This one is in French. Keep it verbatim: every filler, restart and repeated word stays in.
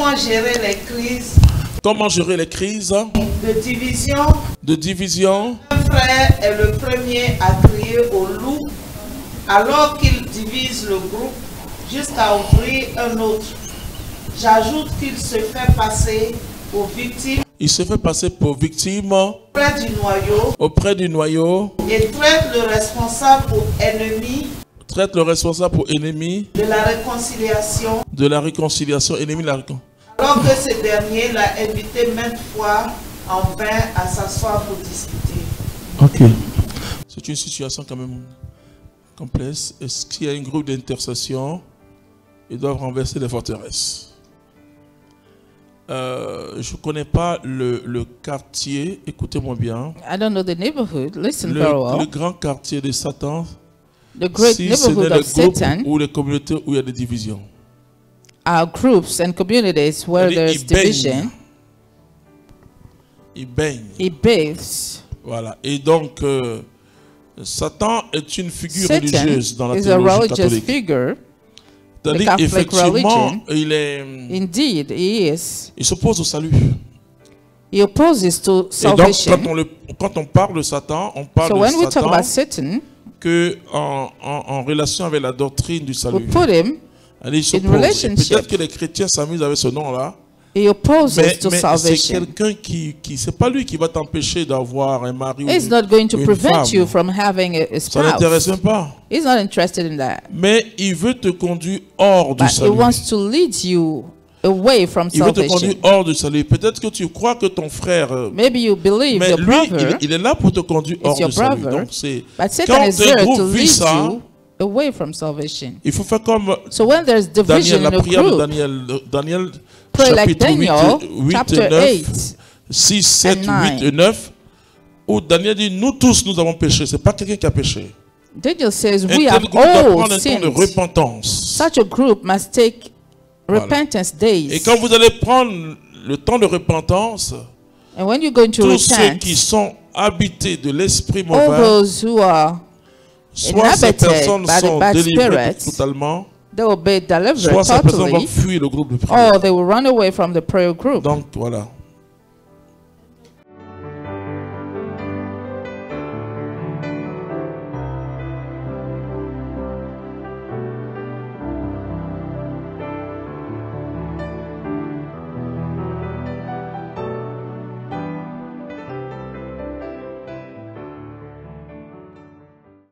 Comment gérer les crises? Comment gérer les crises De division. De division. Un frère est le premier à crier au loup alors qu'il divise le groupe jusqu'à ouvrir un autre. J'ajoute qu'il se fait passer pour victime. Il se fait passer pour victime auprès du noyau. Auprès du noyau. Et traite le responsable pour ennemi. Traite le responsable pour ennemi. De la réconciliation. De la réconciliation. Ennemi de la réconciliation. Alors que ce dernier l'a invité maintes fois en vain à s'asseoir pour discuter. Ok. C'est une situation quand même complexe. Est-ce qu'il y a un groupe d'intercession? Ils doivent renverser les forteresses. Euh, je ne connais pas le, le quartier. Écoutez-moi bien. I don't know the neighborhood. Listen le, very well. Le grand quartier de Satan. The great si neighborhood of Satan. Ou les communautés où il y a des divisions. Are groups and communities where il, there's il baigne. division. Il baigne. He bathes. Voilà. Et donc, euh, Satan est une figure Satan religieuse dans la is théologie a religious catholique. figure. C'est-à-dire, The Catholic effectivement, religion. il est. Indeed, he is. Il s'oppose au salut. He opposes to salvation. Et donc, quand on, le, quand on parle de Satan, on parle so de when we talk Satan about Satan, que en, en, en relation avec la doctrine du salut. we put him Il s'oppose. Peut-être que les chrétiens s'amusent avec ce nom-là. He opposes mais to mais salvation. c'est quelqu'un qui, qui c'est pas lui qui va t'empêcher d'avoir un mari He's ou not going to une prevent femme. you from having a, a Ça l'intéresse spouse. même pas. He's not interested in that. Mais il veut te conduire hors du But he salut. wants to lead you away from Il veut te salvation. conduire hors du salut. Peut-être que tu crois que ton frère. euh, Maybe you believe mais your lui, brother il, il est là pour te conduire hors your du salut. brother, Donc c'est but Satan quand is there un to groupe vit lead ça, you away from salvation. il faut faire comme So when there's division Daniel, la in a prière de group, Daniel, Daniel pray like chapitre huit, Daniel, huit chapter et neuf, eight six, sept, and huit et neuf, où Daniel dit, nous tous nous avons péché. C'est pas quelqu'un qui a péché. Daniel says, Un we tel have groupe doit all prendre un temps de sinned. repentance. Such a group must take Voilà. repentance days. Et quand vous allez prendre le temps de repentance, And when you're going to tous ceux repent, qui sont habités de l'esprit all mauvais, those who are soit ces inhabited personnes by the sont bad délivrées spirits, totalement, they will be delivered soit ces personnes vont totally, fuir le groupe de prière. or they will run away from the prayer group. Donc voilà.